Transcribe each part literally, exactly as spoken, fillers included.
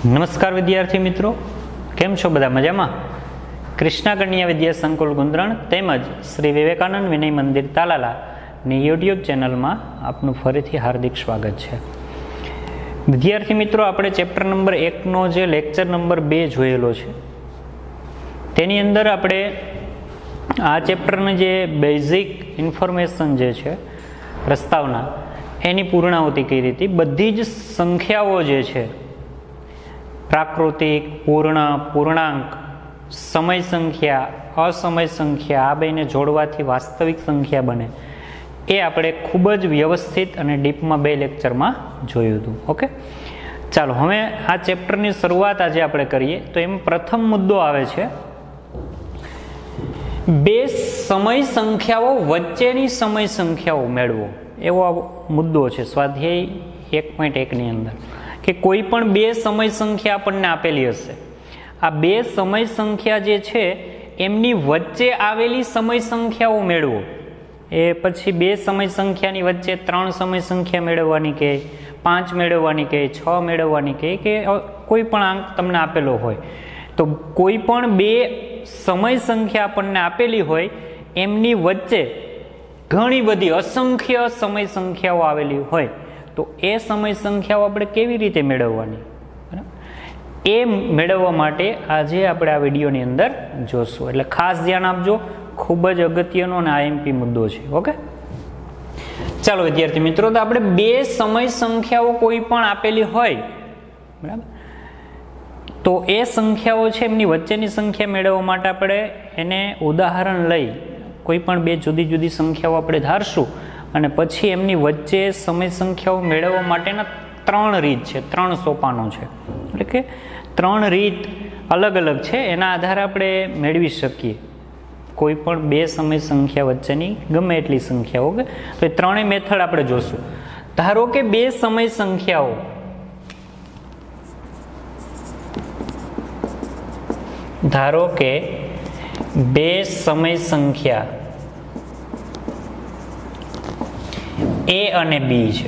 નમસ્કાર વિદ્યાર્થી મિત્રો, કેમ છો બધા? મજામાં? કૃષ્ણા કન્યા વિદ્યા સંકુલ ગુંદરણ તેમજ શ્રી વિવેકાનંદ વિનય મંદિર તાલાલા ની યુટ્યુબ ચેનલમાં આપનું ફરીથી હાર્દિક સ્વાગત છે. વિદ્યાર્થી મિત્રો, આપણે ચેપ્ટર નંબર એકનો જે લેક્ચર નંબર બે જોયેલો છે તેની અંદર આપણે આ ચેપ્ટરની જે બેઝિક ઇન્ફોર્મેશન જે છે પ્રસ્તાવના એની પૂર્ણાહુતિ કરી હતી. બધી જ સંખ્યાઓ જે છે પ્રાકૃતિક, પૂર્ણ, પૂર્ણાંક, સમય સંખ્યા, અસમય સંખ્યા, આ બેને જોડવાથી વાસ્તવિક સંખ્યા બને એ આપણે ખૂબ જ વ્યવસ્થિત અને ડીપમાં બે લેક્ચરમાં જોયું હતું. ઓકે, ચાલો હવે આ ચેપ્ટરની શરૂઆત આજે આપણે કરીએ. તો એમ પ્રથમ મુદ્દો આવે છે બે સમય સંખ્યાઓ વચ્ચેની સમય સંખ્યાઓ મેળવો, એવો મુદ્દો છે સ્વાધ્યાય એક પોઈન્ટ એકની અંદર, કે કોઈ પણ બે સમય સંખ્યા આપણને આપેલી હશે. આ બે સમય સંખ્યા જે છે એમની વચ્ચે આવેલી સમય સંખ્યાઓ મેળવો. એ પછી બે સમય સંખ્યાની વચ્ચે ત્રણ સમય સંખ્યા મેળવવાની કે પાંચ મેળવવાની કે છ મેળવવાની કે કે કોઈ પણ આંક તમને આપેલો હોય, તો કોઈ પણ બે સમય સંખ્યા આપણને આપેલી હોય એમની વચ્ચે ઘણી બધી અસંખ્ય સમય સંખ્યાઓ આવેલી હોય, તો એ સમય સંખ્યાઓ આપણે કેવી રીતે મેળવવાની, એ મેળવવા માટે આજે આપણે આ વિડીયોની અંદર જોશું. એટલે ખાસ ધ્યાન આપજો, ખૂબ જ અગત્યનો અને આઈએમપી મુદ્દો છે. ઓકે, ચાલો વિદ્યાર્થી મિત્રો, તો આપણે બે સમય સંખ્યાઓ કોઈ પણ આપેલી હોય, બરાબર, તો એ સંખ્યાઓ છે એમની વચ્ચેની સંખ્યા મેળવવા માટે આપણે એને ઉદાહરણ લઈ કોઈ પણ બે જુદી જુદી સંખ્યાઓ આપણે ધારશું અને પછી એમની વચ્ચે સમય સંખ્યાઓ મેળવવા માટેના ત્રણ રીત છે, ત્રણ સોપાનો છે. એટલે કે ત્રણ રીત અલગ અલગ છે, એના આધારે આપણે મેળવી શકીએ કોઈ પણ બે સમય સંખ્યા વચ્ચેની ગમે એટલી સંખ્યાઓ. કે તો એ ત્રણેય મેથડ આપણે જોશું. ધારો કે બે સમય સંખ્યાઓ ધારો કે બે સમય સંખ્યા એ અને બી છે,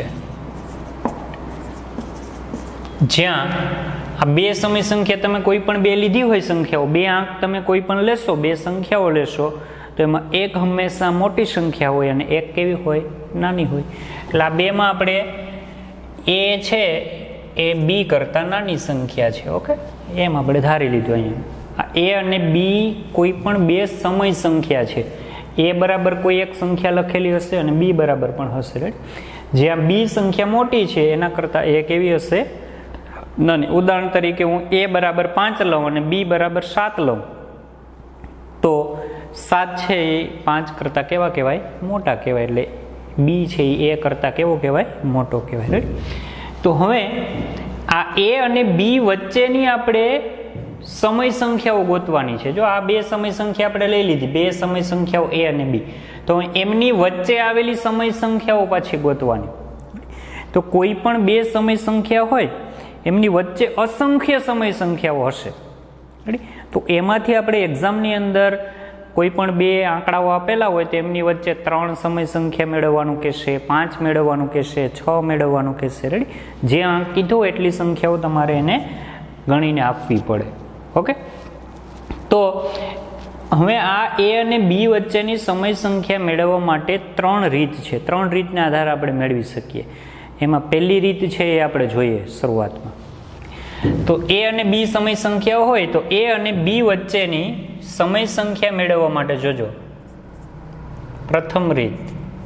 જ્યાં આ બે સમય સંખ્યા તમે કોઈ પણ બે લીધી હોય સંખ્યાઓ, બે આંક તમે કોઈ પણ લેશો, બે સંખ્યાઓ લેશો, તો એમાં એક હંમેશા મોટી સંખ્યા હોય અને એક કેવી હોય? નાની હોય. એટલે આ બેમાં આપણે એ છે એ બી કરતાં નાની સંખ્યા છે. ઓકે, એમ આપણે ધારી લીધું. અહીંયા આ એ અને બી કોઈ પણ બે સમય સંખ્યા છે. એ બરાબર કોઈ એક સંખ્યા લખેલી હશે અને બી બરાબર પણ હશે. રાઈટ, જ્યાં બી સંખ્યા મોટી છે એના કરતાં એ કેવી હશે? નાની. ઉદાહરણ તરીકે હું એ બરાબર પાંચ લઉં અને બી બરાબર સાત લઉં, તો સાત છે એ પાંચ કરતાં કેવા કહેવાય? મોટા કહેવાય. એટલે બી છે એ એ કરતાં કેવો કહેવાય? મોટો કહેવાય. રાઈટ, તો હવે આ એ અને બી વચ્ચેની આપણે સમય સંખ્યાઓ ગોતવાની છે. જો આ બે સમય સંખ્યા આપણે લઈ લીધી, બે સમય સંખ્યાઓ એ અને બી, તો એમની વચ્ચે આવેલી સમય સંખ્યાઓ પાછી ગોતવાની. તો કોઈ પણ બે સમય સંખ્યા હોય એમની વચ્ચે અસંખ્ય સમય સંખ્યાઓ હશે. તો એમાંથી આપણે એક્ઝામની અંદર કોઈ પણ બે આંકડાઓ આપેલા હોય તો એમની વચ્ચે ત્રણ સમય સંખ્યા મેળવવાનું કહેશે, પાંચ મેળવવાનું કહેશે, છ મેળવવાનું કહેશે. રેડી, જે આંક કીધો એટલી સંખ્યાઓ તમારે એને ગણીને આપવી પડે. ઓકે, તો હવે આ એ અને બી વચ્ચેની સમય સંખ્યા મેળવવા માટે ત્રણ રીત છે. ત્રણ રીતના આધારે આપણે મેળવી શકીએ. એમાં પહેલી રીત છે એ આપણે જોઈએ શરૂઆતમાં. તો એ અને બી સમય સંખ્યાઓ હોય તો એ અને બી વચ્ચેની સમય સંખ્યા મેળવવા માટે જોજો, પ્રથમ રીત,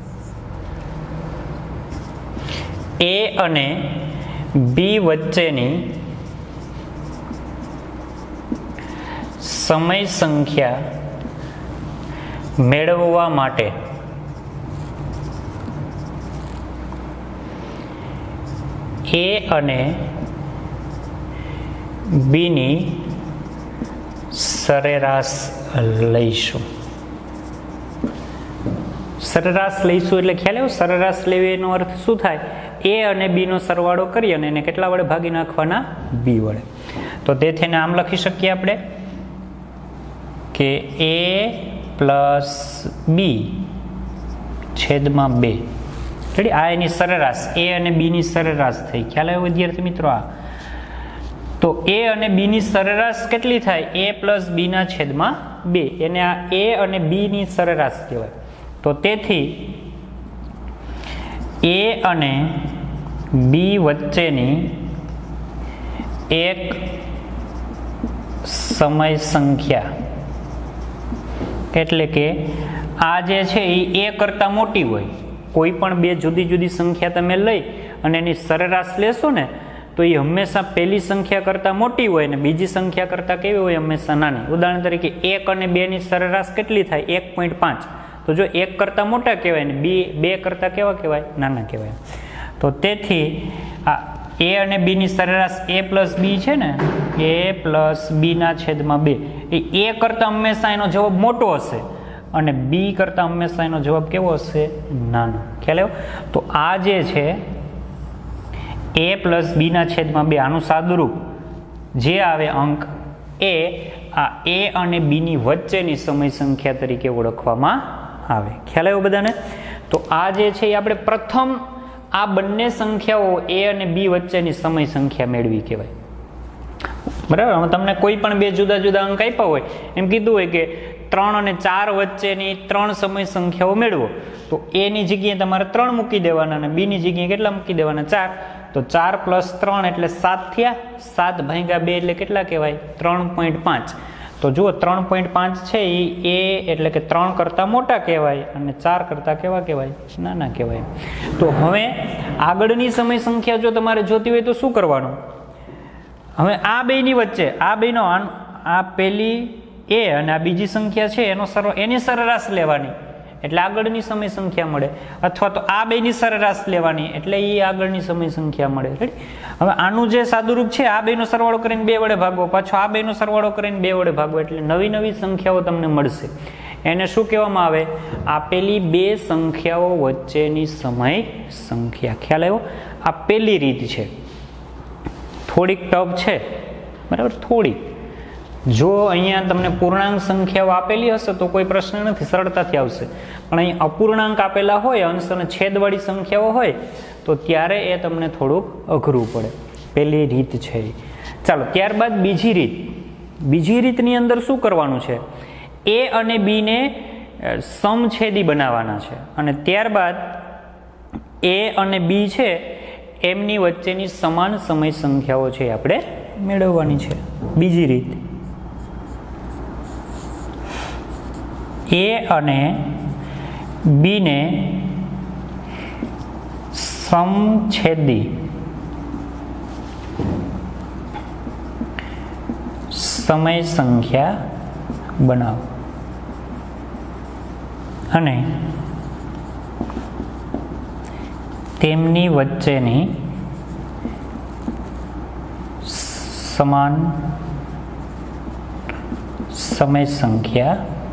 એ અને બી વચ્ચેની સમય સંખ્યા મેળવવા માટે એ અને બીની સરેરાશ લઈશું. સરેરાશ લઈશું એટલે ખ્યાલ આવ્યો? સરેરાશ લેવી એનો અર્થ શું થાય? એ અને બી નો સરવાળો કરી અને એને કેટલા વડે ભાગી નાખવાના? બી વડે. તો તેથી એને આમ લખી શકીએ આપણે કે એ પ્લસ બી છેદમાં બે. રેડી, આ એની સરેરાશ, એ અને બી ની સરેરાશ થઈ. ખ્યાલ આવ્યો વિદ્યાર્થી મિત્રો? આ તો એ અને બી ની સરેરાશ કેટલી થાય? એ પ્લસ બી ના છેદમાં બે. એને આ એ અને બી ની સરેરાશ કહેવાય. તો તેથી એ અને બી વચ્ચેની એક સમય સંખ્યા એટલે કે આ જે છે એ એ કરતાં મોટી હોય. કોઈ પણ બે જુદી જુદી સંખ્યા તમે લઈ અને એની સરેરાશ લેશો ને તો એ હંમેશા પહેલી સંખ્યા કરતાં મોટી હોય ને બીજી સંખ્યા કરતાં કેવી હોય? હંમેશા નાની. ઉદાહરણ તરીકે એક અને બે ની સરેરાશ કેટલી થાય? એક પોઈન્ટ પાંચ. તો જો એક કરતાં મોટા કહેવાય ને બી બે કરતાં કેવા કહેવાય? નાના કહેવાય. તો તેથી આ એ અને બી ની સરેરાશ એ પ્લસ બી છે ને, એ પ્લસ બી ના છેદમાં બે, એ એ કરતાં હંમેશા એનો જવાબ મોટો હશે અને બી કરતાં હંમેશા એનો જવાબ કેવો હશે? નાનો. ખ્યાલ આવ્યો? તો આ જે છે એ પ્લસ બી ના છેદમાં બે, આનું સાદુરૂપ જે આવે અંક એ આ એ અને બી ની વચ્ચેની સમય સંખ્યા તરીકે ઓળખવામાં આવે. ખ્યાલ આવ્યો બધાને? તો આ જે છે એ આપણે પ્રથમ આ બંને સંખ્યાઓ એ અને બી વચ્ચેની સમય સંખ્યા મેળવી કહેવાય. બરાબર. હવે તમને કોઈ પણ બે જુદા જુદા અંક આપ્યા હોય, એમ કીધું હોય કે ત્રણ અને ચાર વચ્ચેની ત્રણ સમય સંખ્યાઓ મેળવો, તો એ ની જગ્યાએ તમારે ત્રણ મૂકી દેવાના અને બી ની જગ્યાએ કેટલા મૂકી દેવાના? ચાર. તો ચાર પ્લસ ત્રણ એટલે સાત થયા. સાત ભાગ્યા બે એટલે કેટલા કહેવાય? ત્રણ પોઈન્ટ પાંચ. તો જુઓ ત્રણ પોઈન્ટ પાંચ છે એ એ એટલે કે ત્રણ કરતાં મોટા કહેવાય અને ચાર કરતાં કેવા કહેવાય? નાના કહેવાય. તો હવે આગળની સમય સંખ્યા જો તમારે જોતી હોય તો શું કરવાનું? હવે આ બેની વચ્ચે આ બેનો આ પેલી એ અને આ બીજી સંખ્યા છે એનો સર એની સરેરાશ લેવાની એટલે આગળની સમય સંખ્યા મળે, અથવા તો આ બેની સરેરાશ લેવાની એટલે એ આગળની સમય સંખ્યા મળે. હવે આનું જે સાદુરૂપ છે, આ બેનો સરવાળો કરીને બે વડે ભાગો, પાછો આ બેનો સરવાળો કરીને બે વડે ભાગો એટલે નવી નવી સંખ્યાઓ તમને મળશે. એને શું કહેવામાં આવે? આપેલી બે સંખ્યાઓ વચ્ચેની સમય સંખ્યા. ખ્યાલ આવ્યો? આ પેલી રીત છે. થોડીક ટફ છે, બરાબર? થોડીક. જો અહીંયા તમને પૂર્ણાંક સંખ્યાઓ આપેલી હશે તો કોઈ પ્રશ્ન નથી, સરળતાથી આવશે. પણ અહીં અપૂર્ણાંક આપેલા હોય, અંશ અને છેદવાળી સંખ્યાઓ હોય તો ત્યારે એ તમને થોડુંક અઘરું પડે. પહેલી રીત છે. ચાલો ત્યારબાદ બીજી રીત. બીજી રીતની અંદર શું કરવાનું છે? એ અને બી ને સમછેદી બનાવવાના છે અને ત્યારબાદ એ અને બી છે એમની વચ્ચેની સમાન સમય સંખ્યાઓ છે આપણે મેળવવાની છે. બીજી રીત, એ અને બી ને સમછેદી સમય સંખ્યા બનાવો અને તેમની વચ્ચેની સમાન સમય સંખ્યા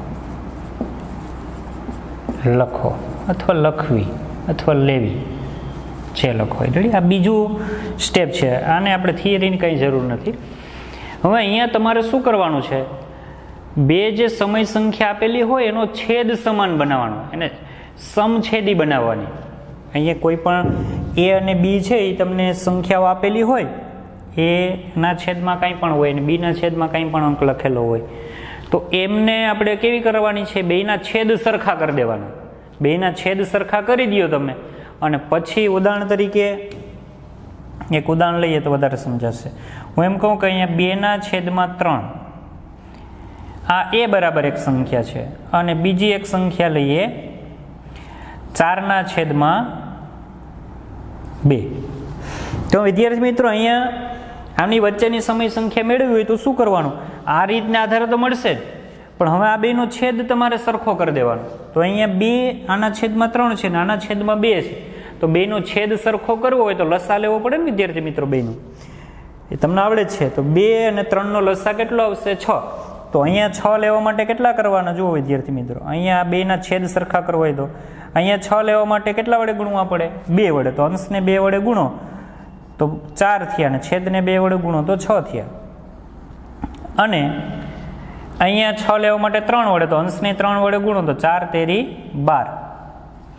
લખો અથવા લખવી અથવા લેવી, જે લખો. એટલે આ બીજું સ્ટેપ છે. આને આપણે થિયરીની કંઈ જરૂર નથી. હવે અહીંયા તમારે શું કરવાનું છે? બે જે સમય સંખ્યા આપેલી હોય એનો છેદ સમાન બનાવવાનો, એને સમછેદી બનાવવાની. અહીંયા કોઈ પણ એ અને બી છે એ તમને સંખ્યાઓ આપેલી હોય, એ ના છેદમાં કંઈ પણ હોય અને બી ના છેદમાં કંઈ પણ અંક લખેલો હોય, તો એમને આપણે કેવી કરવાની છે? બેયના છેદ સરખા કરી દેવાના. બેયના છેદ સરખા કરી દો તમે અને પછી ઉદાહરણ તરીકે એક ઉદાહરણ લઈએ તો વધારે સમજાશે. હું એમ કહું કે અહીંયા બેના છેદમાં ત્રણ, આ એ બરાબર એક સંખ્યા છે અને બીજી એક સંખ્યા લઈએ ચારના છેદમાં બે. તો વિદ્યાર્થી મિત્રો અહીંયા આની વચ્ચેની સમય સંખ્યા મેળવી હોય તો શું કરવાનું? આ રીતના આધારે તો મળશે જ, પણ હવે આ બેનો છેદ તમારે સરખો કરી દેવાનો. તો અહીંયા બે આના છેદમાં ત્રણ છે ને આના છેદમાં બે છે, તો બેનો છેદ સરખો કરવો હોય તો લસા લેવો પડે ને વિદ્યાર્થી મિત્રો બેનો, એ તમને આવડે જ છે. તો બે અને ત્રણનો લસા કેટલો આવશે? છ. તો અહીંયા છ લેવા માટે કેટલા કરવાના? જુઓ વિદ્યાર્થી મિત્રો, અહીંયા બેના છેદ સરખા કરવા હોય તો અહીંયા છ લેવા માટે કેટલા વડે ગુણવા પડે? બે વડે. તો અંશને બે વડે ગુણો તો ચાર થયા અને છેદને બે વડે ગુણો તો છ થયા. અને અહીંયા છ લેવા માટે ત્રણ વડે, તો અંશને ત્રણ વડે ગુણો તો ચાર તેરી બાર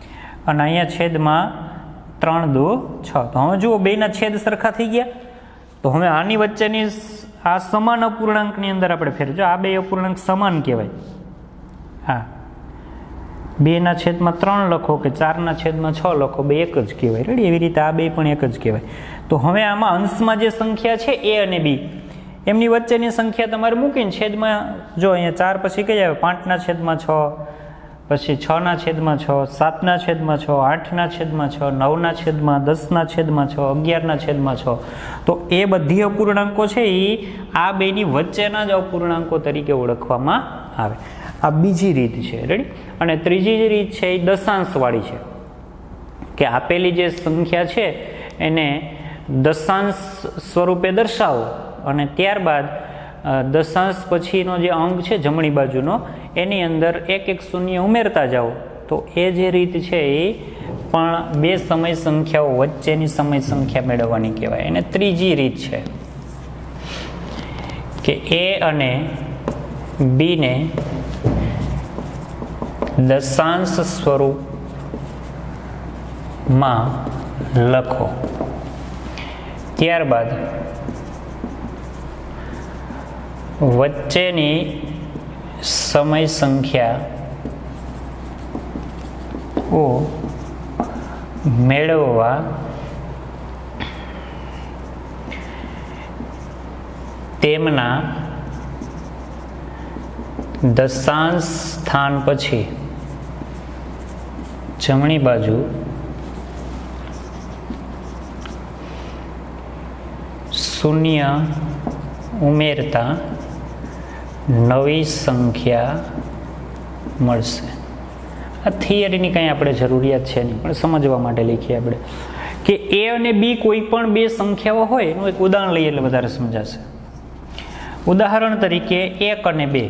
અને અહીંયા છેદમાં ત્રણ દો છ. તો હવે જુઓ બેના છેદ સરખા થઈ ગયા. તો હવે આની વચ્ચેની આ સમાન અપૂર્ણાંકની અંદર આપણે ફેરવજો. આ બે અપૂર્ણાંક સમાન કહેવાય. હા, બેના છેદમાં ત્રણ લખો કે ચારના છેદમાં છ લખો, બે એક જ કહેવાય. રેડી? એવી રીતે આ બે પણ એક જ કહેવાય. તો હવે આમાં અંશમાં જે સંખ્યા છે એ અને બી, એમની વચ્ચેની સંખ્યા તમારે મૂકીને છેદમાં, જો અહીંયા ચાર પછી કઈ આવે? પાંચના છેદમાં છ, પછી છના છેદમાં છ, સાતના છેદમાં છ, આઠના છેદમાં છ, નવના છેદમાં, દસના છેદમાં છ, અગિયારના છેદમાં છ. તો એ બધી અપૂર્ણાંકો છે એ આ બેની વચ્ચેના જ અપૂર્ણાંકો તરીકે ઓળખવામાં આવે. આ બીજી રીત છે. રેડી? અને ત્રીજી રીત છે એ દશાંશવાળી છે, કે આપેલી જે સંખ્યા છે એને દશાંશ સ્વરૂપે દર્શાવો અને ત્યારબાદ દશાંશ પછીનો જે અંક છે જમણી બાજુનો એની અંદર એક એક શૂન્ય ઉમેરતા જાઓ. તો એ જે રીત છે એ પણ બે સમય સંખ્યાઓ વચ્ચેની સમય સંખ્યા મેળવવાની કહેવાય. એને ત્રીજી રીત છે કે એ અને બીને દશાંશ સ્વરૂપમાં લખો, ત્યારબાદ વચ્ચેની સમય સંખ્યા ઓ મેળવવા તેમના દશાંશ સ્થાન પછી જમણી બાજુ શૂન્ય ઉમેરતા નવી સંખ્યા મળશે. આ થિયરીની કંઈ આપણે જરૂરિયાત છે નહીં, પણ સમજવા માટે લખીએ આપણે કે એ અને બી કોઈ પણ બે સંખ્યાઓ હોય એનું એક ઉદાહરણ લઈએ એટલે વધારે સમજાશે. ઉદાહરણ તરીકે એક અને બે,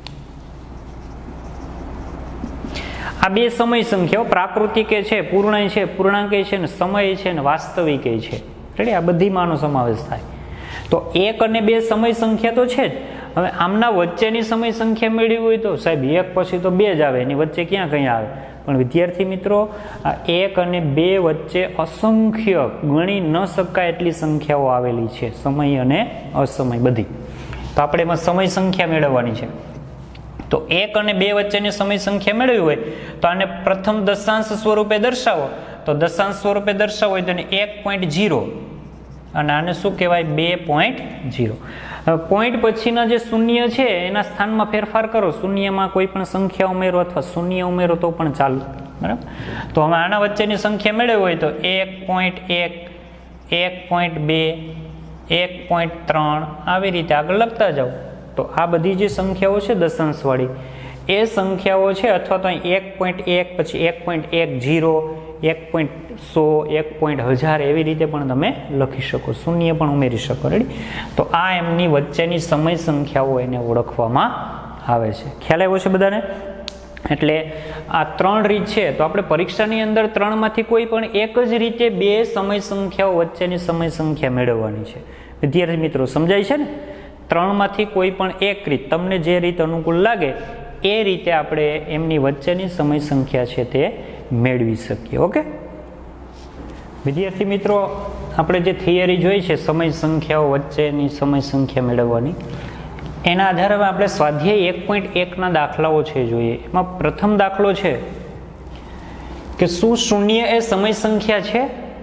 આ બે સમય સંખ્યાઓ પ્રાકૃતિક છે, પૂર્ણ છે, પૂર્ણાંક છે ને સમય છે ને વાસ્તવિક છે. રેડી? આ બધીમાંનો સમાવેશ થાય. તો એક અને બે સમય સંખ્યા તો છે જ. હવે આમના વચ્ચેની સમય સંખ્યા મેળવી હોય તો સાહેબ એક પછી તો બે જ આવે, એની વચ્ચે ક્યાં કંઈ આવે? પણ વિદ્યાર્થી મિત્રો, આ એક અને બે વચ્ચે અસંખ્ય ગણી ન શકાય એટલી સંખ્યાઓ આવેલી છે, સમય અને અસમય બધી. તો આપણે એમાં સમય સંખ્યા મેળવવાની છે. તો એક અને બે વચ્ચેની સમય સંખ્યા મેળવી હોય તો આને પ્રથમ દશાંશ સ્વરૂપે દર્શાવો. તો દશાંશ સ્વરૂપે દર્શાવો હોય તો એક પોઈન્ટ ઝીરો અને આને શું કહેવાય? બે પોઈન્ટ ઝીરો. પોઈન્ટ પછીના જે શૂન્ય છે એના સ્થાનમાં ફેરફાર કરો, શૂન્યમાં કોઈ પણ સંખ્યા ઉમેરો અથવા શૂન્ય ઉમેરો તો પણ ચાલુ. બરાબર? તો હવે આના વચ્ચેની સંખ્યા મેળવી હોય તો એક પોઈન્ટ એક, એક પોઈન્ટ બે, એક પોઈન્ટ ત્રણ આવી રીતે આગળ લખતા જાઓ. તો આ બધી જે સંખ્યાઓ છે દશાંશવાળી એ સંખ્યાઓ છે, અથવા તો એક પોઈન્ટ એક પછી એક પોઈન્ટ એક ઝીરો, એક પોઈન્ટ સો, એક પોઈન્ટ હજાર એવી રીતે પણ તમે લખી શકો, શૂન્ય પણ ઉમેરી શકો. રેડી? તો આ એમની વચ્ચેની સમય સંખ્યાઓ એને ઓળખવામાં આવે છે. ખ્યાલ આવ્યો છે બધાને? એટલે આ ત્રણ રીત છે. તો આપણે પરીક્ષાની અંદર ત્રણમાંથી કોઈ પણ એક જ રીતે બે સમય સંખ્યાઓ વચ્ચેની સમય સંખ્યા મેળવવાની છે. વિદ્યાર્થી મિત્રો, સમજાય છે ને? ત્રણમાંથી કોઈ પણ એક રીત, તમને જે રીત અનુકૂળ લાગે એ રીતે આપણે એમની વચ્ચેની સમય સંખ્યા છે તે મેળવી શકીએ. ઓકે વિદ્યાર્થી મિત્રો, આપણે જે થિયરી જોઈ છે સમય સંખ્યાઓ વચ્ચેની સમય સંખ્યા મેળવવાની, એના આધારે આપણે સ્વાધ્યાય એક પોઈન્ટ એકના દાખલાઓ છે જોઈએ. એમાં પ્રથમ દાખલો છે કે શું શૂન્ય એ સમય સંખ્યા છે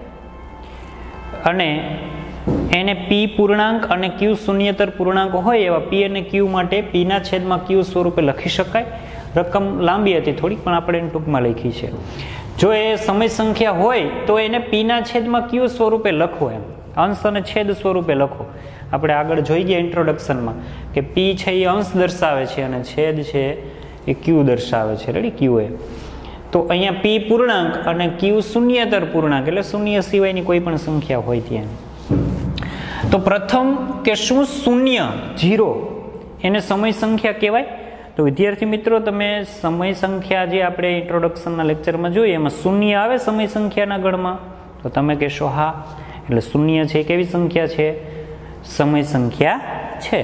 અને એને પી પૂર્ણાંક અને ક્યુ શૂન્યતર પૂર્ણાંક હોય એવા પી અને ક્યુ માટે પીના છેદમાં ક્યુ સ્વરૂપે લખી શકાય. રકમ લાંબી હતી થોડીક, પણ આપણે એને ટૂંકમાં લખી છે. જો એ સમય સંખ્યા હોય તો એને પીના છેદમાં ક્યુ સ્વરૂપે લખો, એમ અંશ અને છેદ સ્વરૂપે લખો. આપણે આગળ જોઈ ગયા ઇન્ટ્રોડક્શનમાં કે પી છે એ અંશ દર્શાવે છે અને છેદ છે એ ક્યુ દર્શાવે છે. રેડી? ક્યુ એ તો અહીંયા પી પૂર્ણાંક અને ક્યુ શૂન્યતર પૂર્ણાંક એટલે શૂન્ય સિવાયની કોઈ પણ સંખ્યા હોય ત્યાં. તો પ્રથમ કે શું શૂન્ય ઝીરો એને સમય સંખ્યા કહેવાય? તો વિદ્યાર્થી મિત્રો, તમે સમય સંખ્યા જે આપણે ઇન્ટ્રોડક્શનના લેક્ચરમાં જોઈએ એમાં શૂન્ય આવે સમય સંખ્યાના ગણમાં, તો તમે કહેશો હા. એટલે શૂન્ય છે કેવી સંખ્યા છે? સમય સંખ્યા છે.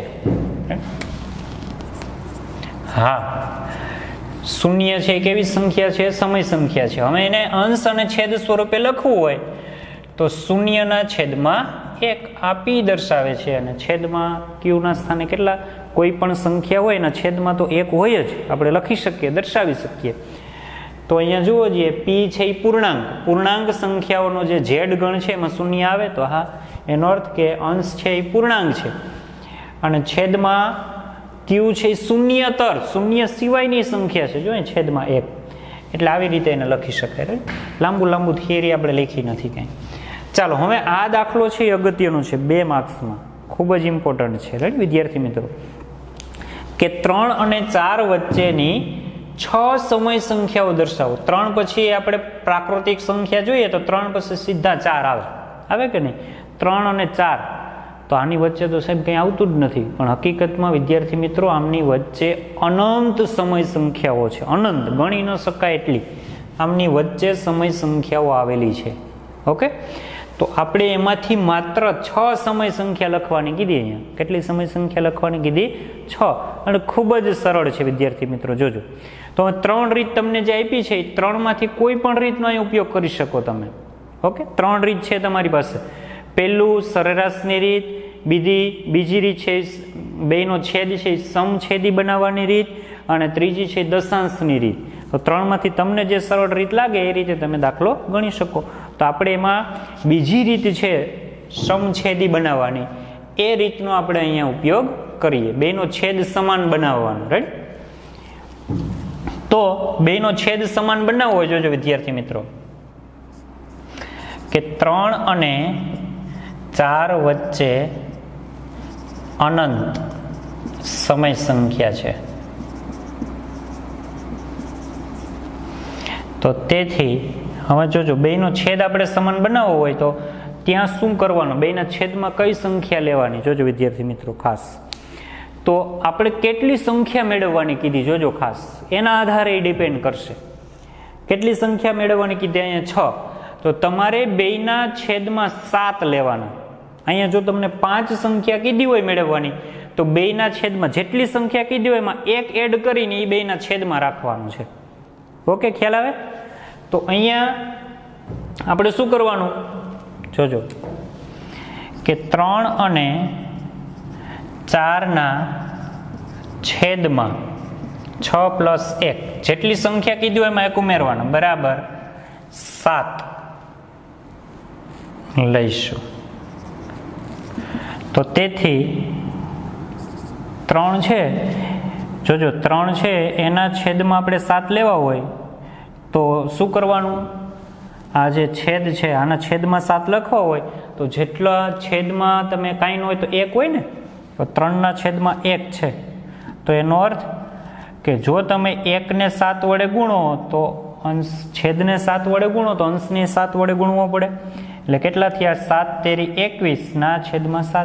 હા, શૂન્ય છે કેવી સંખ્યા છે? સમય સંખ્યા છે. હવે એને અંશ અને છેદ સ્વરૂપે લખવું હોય તો શૂન્યના છેદમાં એક આ પી દર્શાવે છે અને છેદમાં ક્યુના સ્થાને કેટલા કોઈ પણ સંખ્યા હોય એના છેદમાં તો એક હોય જ, આપણે લખી શકીએ, દર્શાવી શકીએ. તો અહીંયા જુઓ જોઈએ પી છે એ પૂર્ણાંક પૂર્ણાંક સંખ્યાઓનો જે ઝેડ ગણ છે એમાં શૂન્ય આવે તો હા, એનો અર્થ કે અંશ છે એ પૂર્ણાંક છે અને છેદમાં ક્યુ છે એ શૂન્યતર શૂન્ય સિવાયની સંખ્યા છે જો છેદમાં એક, એટલે આવી રીતે એને લખી શકાય. રાઈટ, લાંબુ લાંબુ થિયરી આપણે લખી નથી કંઈ. ચાલો હવે આ દાખલો છે એ અગત્યનો છે, બે માર્ક્સમાં ખૂબ જ ઇમ્પોર્ટન્ટ છે. રાઈટ વિદ્યાર્થી મિત્રો, કે ત્રણ અને ચાર વચ્ચેની છ સમય સંખ્યાઓ દર્શાવો. ત્રણ પછી આપણે પ્રાકૃતિક સંખ્યા જોઈએ તો ત્રણ પછી સીધા ચાર આવે આવે કે નહીં? ત્રણ અને ચાર તો આની વચ્ચે તો સાહેબ કંઈ આવતું જ નથી, પણ હકીકતમાં વિદ્યાર્થી મિત્રો આમની વચ્ચે અનંત સમય સંખ્યાઓ છે, અનંત, ગણી ન શકાય એટલી આમની વચ્ચે સમય સંખ્યાઓ આવેલી છે. ઓકે, તો આપણે એમાંથી માત્ર છ સમય સંખ્યા લખવાની કીધી. અહીંયા કેટલી સમય સંખ્યા લખવાની કીધી? છ. અને ખૂબ જ સરળ છે વિદ્યાર્થી મિત્રો, જોજો. તો ત્રણ રીત તમને જે આપી છે એ ત્રણમાંથી કોઈ પણ રીતનો અહીં ઉપયોગ કરી શકો તમે. ઓકે, ત્રણ રીત છે તમારી પાસે. પહેલું સરેરાશની રીત, બીજી બીજી રીત છે બેનો છેદ છે સમછેદી બનાવવાની રીત, અને ત્રીજી છે દશાંશની રીત. તો ત્રણમાંથી તમને જે સરળ રીત લાગે એ રીતે તમે દાખલો ગણી શકો. તો આપણે એમાં બીજી રીત છે સમછેદી બનાવવાની, એ રીતનો આપણે અહીંયા ઉપયોગ કરીએ. બેનો છેદ સમાન બનાવવાનો. રાઈટ, તો બેનો છેદ સમાન બનાવવો જોજો વિદ્યાર્થી મિત્રો, કે ત્રણ અને ચાર વચ્ચે અનંત સમય સંખ્યા છે. તો તેથી હવે જોજો બેનો છેદ આપણે સમાન બનાવવો હોય તો ત્યાં શું કરવાનું? બેના છેદમાં કઈ સંખ્યા લેવાની? જોજો વિદ્યાર્થી મિત્રો ખાસ, તો આપણે કેટલી સંખ્યા મેળવવાની કીધી જોજો ખાસ, એના આધારે એ ડિપેન્ડ કરશે. કેટલી સંખ્યા મેળવવાની કીધી? અહીંયા છ, તો તમારે બેના છેદમાં સાત લેવાના. અહીંયા જો તમને પાંચ સંખ્યા કીધી હોય મેળવવાની તો બેના છેદમાં જેટલી સંખ્યા કીધી હોય એમાં એક એડ કરીને એ બેના છેદમાં રાખવાનું છે. ઓકે, ખ્યાલ આવે? તો અહીંયા આપણે શું કરવાનું જોજો, કે ત્રણ અને ચારના છેદમાં છ પ્લસ એક જેટલી સંખ્યા કીધી હોય એમાં એક ઉમેરવાનું, બરાબર સાત લઈશું. તો તેથી ત્રણ છે, જોજો ત્રણ છે એના છેદમાં આપણે સાત લેવા હોય તો શું કરવાનું? આ જે છેદ છે આના છેદમાં સાત લખવા હોય તો જેટલા છેદમાં તમે કાંઈ ન હોય તો એક હોય ને, તો ત્રણના છેદમાં એક છે, તો એનો અર્થ કે જો તમે એકને સાત વડે ગુણો તો અંશ છેદને સાત વડે ગુણો તો અંશને સાત વડે ગુણવો પડે. એટલે કેટલા થયા? સાત તેરી એકવીસ ના છેદમાં સાત.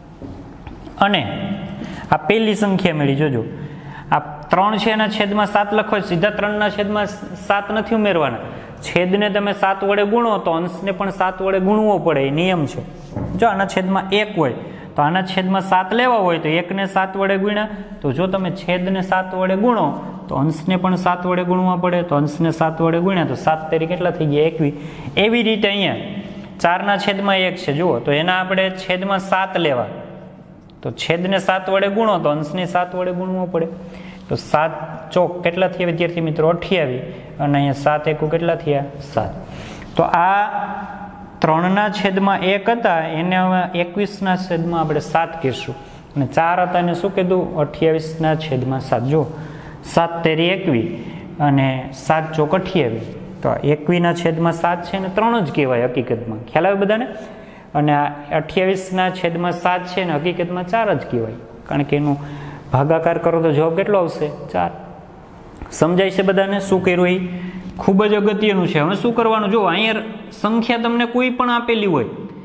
અને આ પહેલી સંખ્યા મળી. જોજો આ ત્રણ છે એના છેદમાં સાત લખો, સીધા ત્રણના છેદમાં સાત નથી ઉમેરવાના. છેદને તમે સાત વડે ગુણો તો અંશને પણ સાત વડે ગુણવો પડે, એ નિયમ છે. જો આના છેદમાં એક હોય તો આના છેદમાં સાત લેવા હોય તો એકને સાત વડે ગુણ્યા, તો જો તમે છેદને સાત વડે ગુણો તો અંશને પણ સાત વડે ગુણવા પડે, તો અંશને સાત વડે ગુણ્યા તો સાત તેરી કેટલા થઈ ગયા? એકવીસ. એવી રીતે અહીંયા ચારના છેદમાં એક છે જુઓ, તો એના આપણે છેદમાં સાત લેવા, તો છેદને સાત વડે ગુણો તો અંશને સાત વડે ગુણવો પડે. તો સાત ચોક કેટલા થયા વિદ્યાર્થી મિત્રો? અઠ્યાવીસ. અને અહીંયા સાત એકુ કેટલા થયા? સાત. તો આ ત્રણના છેદમાં એક હતા એને હવે એકવીસના છેદમાં આપણે સાત કહીશું, અને ચાર હતા એને શું કીધું? અઠ્યાવીસના છેદમાં સાત. જો સાત તેરી એકવીસ અને સાત ચોક અઠ્યાવીસ, તો એકવીસના છેદમાં સાત છે ને ત્રણ જ કહેવાય હકીકતમાં. ખ્યાલ આવે બધાને? અને આ અઠ્યાવીસના છેદમાં સાત છે ને હકીકતમાં ચાર જ કહેવાય, કારણ કે એનું ભાગાકાર કરો તો જવાબ કેટલો આવશે? ચાર. સમજાય છે બધાને શું કર્યું? એ ખૂબ જ અગત્યનું છે. હવે શું કરવાનું? જો અહીંયા સંખ્યા તમને કોઈ પણ આપેલી હોય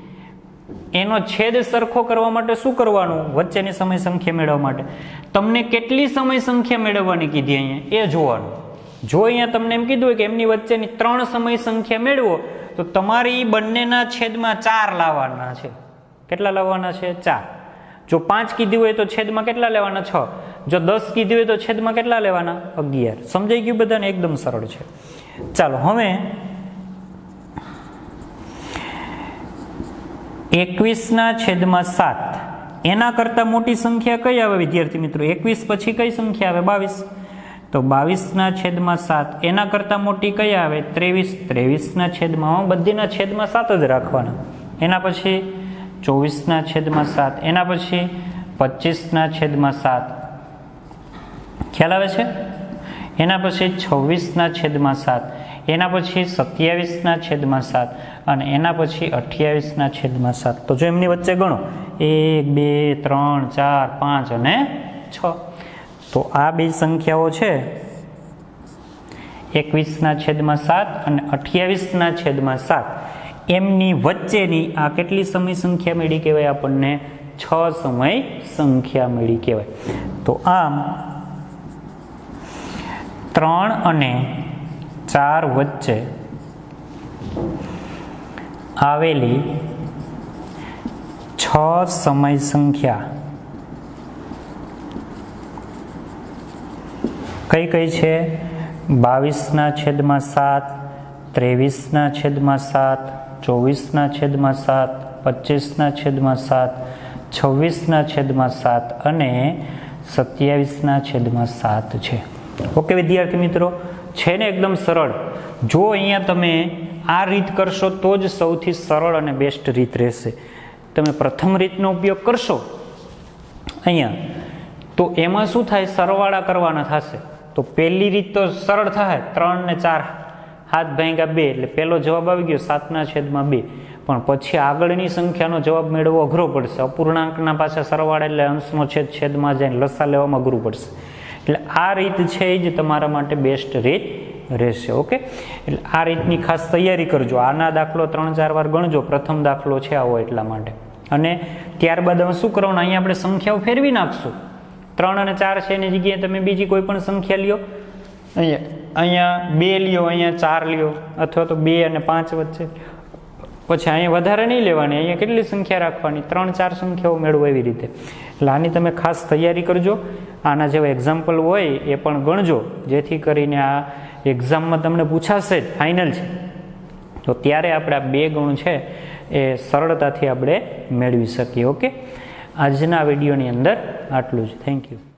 એનો છેદ સરખો કરવા માટે શું કરવાનું? વચ્ચેની સમય સંખ્યા મેળવવા માટે તમને કેટલી સમય સંખ્યા મેળવવાની કીધી અહીંયા એ જોવાનું. જો અહીંયા તમને એમ કીધું હોય કે એમની વચ્ચેની ત્રણ સમય સંખ્યા મેળવો તો તમારે એ બંનેના છેદમાં ચાર લાવવાના છે. કેટલા લાવવાના છે? ચાર. જો પાંચ કીધી હોય તો છેદમાં કેટલા લેવાના? છ. જો દસ કીધી હોય તો છેદમાં કેટલા લેવાના? અગિયાર. સમજાઈ ગયું બધાને? એકદમ સરળ છે. ચાલો હવે એકવીસના છેદમાં સાત એના કરતાં મોટી સંખ્યા કઈ આવે વિદ્યાર્થી મિત્રો? એકવીસ પછી કઈ સંખ્યા આવે? બાવીસ. તો બાવીસના છેદમાં સાત એના કરતાં મોટી કઈ આવે? ત્રેવીસ. ત્રેવીસના છેદમાં બધીના છેદમાં સાત જ રાખવાના. એના પછી ચોવીસના છેદમાં સાત, એના પછી પચીસના છેદમાં સાત, ખ્યાલ આવે છે? એના પછી છવ્વીસના છેદમાં સાત, એના પછી સત્યાવીસના છેદમાં સાત અને એના પછી અઠ્યાવીસના છેદમાં સાત. તો જો એમની વચ્ચે ગણો એક બે ત્રણ ચાર પાંચ અને છ. તો આ બે સંખ્યાઓ છે એકવીસના છેદમાં સાત અને અઠ્યાવીસના છેદમાં સાત, એમની વચ્ચેની આ કેટલી સમય સંખ્યા મળી કહેવાય? આપણને છ સમય સંખ્યા મળી કહેવાય. તો આમ ત્રણ અને ચાર વચ્ચે આવેલી છ સમય સંખ્યા કઈ કઈ છે? બાવીસના છેદમાં સાત, ત્રેવીસના છેદમાં સાત, ચોવીસના છેદમાં સાત, પચીસના છેદમાં સાત, છવ્વીસના છેદમાં સાત અને સત્યાવીસના છેદમાં સાત છે. ઓકે વિદ્યાર્થી મિત્રો, છે ને એકદમ સરળ. જો અહીંયા તમે આ રીત કરશો તો જ સૌથી સરળ અને બેસ્ટ રીત રહેશે. તમે પ્રથમ રીતનો ઉપયોગ કરશો અહીંયા તો એમાં શું થાય? સરવાળા કરવાના થશે. તો પહેલી રીત તો સરળ થાય, ત્રણ ને ચાર હાથ ભાંગ્યા બે એટલે પહેલો જવાબ આવી ગયો સાતના છેદમાં બે. પણ પછી આગળની સંખ્યાનો જવાબ મેળવવો અઘરો પડશે. અપૂર્ણાંકના પાછા સરવાળા એટલે અંશનો છેદ છેદમાં જાય, લસા લેવામાં અઘરું પડશે. એટલે આ રીત છે એ જ તમારા માટે બેસ્ટ રીત રહેશે. ઓકે, એટલે આ રીતની ખાસ તૈયારી કરજો. આના દાખલો ત્રણ ચાર વાર ગણજો, પ્રથમ દાખલો છે આવો એટલા માટે. અને ત્યારબાદ હવે શું કરવાનું? અહીંયા આપણે સંખ્યાઓ ફેરવી નાખશું. ત્રણ અને ચાર છે એની જગ્યાએ તમે બીજી કોઈ પણ સંખ્યા લ્યો. અહીંયા અહીંયા બે લ્યો, અહીંયા ચાર લ્યો, અથવા તો બે અને પાંચ વચ્ચે. પછી અહીંયા વધારે નહીં લેવાની, અહીંયા કેટલી સંખ્યા રાખવાની? ત્રણ ચાર સંખ્યાઓ મેળવો એવી રીતે. એટલે આની તમે ખાસ તૈયારી કરજો. આના જેવા એક્ઝામ્પલ હોય એ પણ ગણજો, જેથી કરીને આ એક્ઝામમાં તમને પૂછાશે જ, ફાઇનલ છે. તો ત્યારે આપણે આ બે ગુણ છે એ સરળતાથી આપણે મેળવી શકીએ. ઓકે, આજના વિડીયોની અંદર આટલું જ. Thank you.